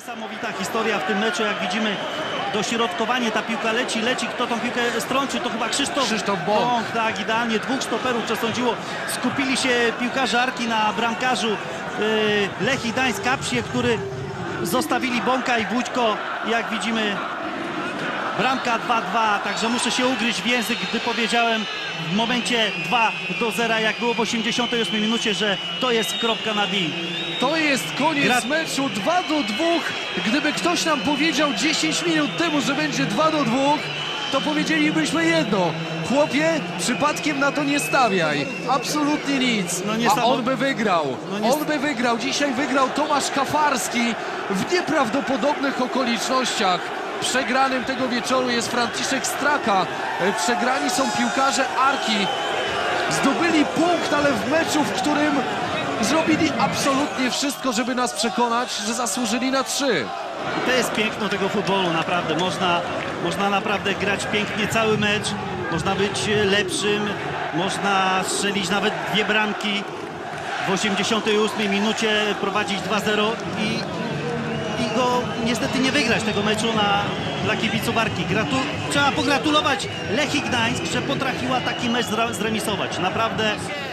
Niesamowita historia w tym meczu, jak widzimy, dośrodkowanie, ta piłka leci, kto tą piłkę strącił, to chyba Krzysztof Bąk. Tak, idealnie, dwóch stoperów przesądziło, skupili się piłkarze Arki na bramkarzu Lechii Gdańsk Kapsie, który zostawili Bąka i Bućko, jak widzimy bramka 2-2, także muszę się ugryźć w język, gdy powiedziałem w momencie 2-0, jak było w 88 minucie, że to jest kropka na D. To jest koniec meczu, 2-2. Gdyby ktoś nam powiedział 10 minut temu, że będzie 2-2, to powiedzielibyśmy jedno: chłopie, przypadkiem na to nie stawiaj. Absolutnie nic. A on by wygrał. On by wygrał. Dzisiaj wygrał Tomasz Kafarski w nieprawdopodobnych okolicznościach. Przegranym tego wieczoru jest Franciszek Straka. Przegrani są piłkarze Arki. Zdobyli punkt, ale w meczu, w którym zrobili absolutnie wszystko, żeby nas przekonać, że zasłużyli na 3. To jest piękno tego futbolu, naprawdę. Można naprawdę grać pięknie cały mecz, można być lepszym, można strzelić nawet 2 bramki w 88 minucie, prowadzić 2-0 i go niestety nie wygrać tego meczu dla kibiców Arki. Trzeba pogratulować Lechii Gdańsk, że potrafiła taki mecz zremisować. Naprawdę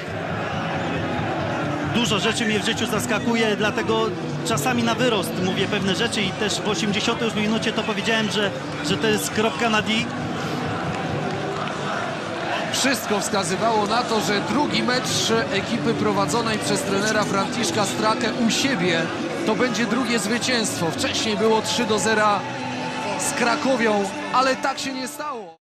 dużo rzeczy mnie w życiu zaskakuje, dlatego czasami na wyrost mówię pewne rzeczy i też w 88 minucie to powiedziałem, że to jest kropka na D. Wszystko wskazywało na to, że drugi mecz ekipy prowadzonej przez trenera Franciszka Strakę u siebie to będzie drugie zwycięstwo. Wcześniej było 3-0 z Krakowią, ale tak się nie stało.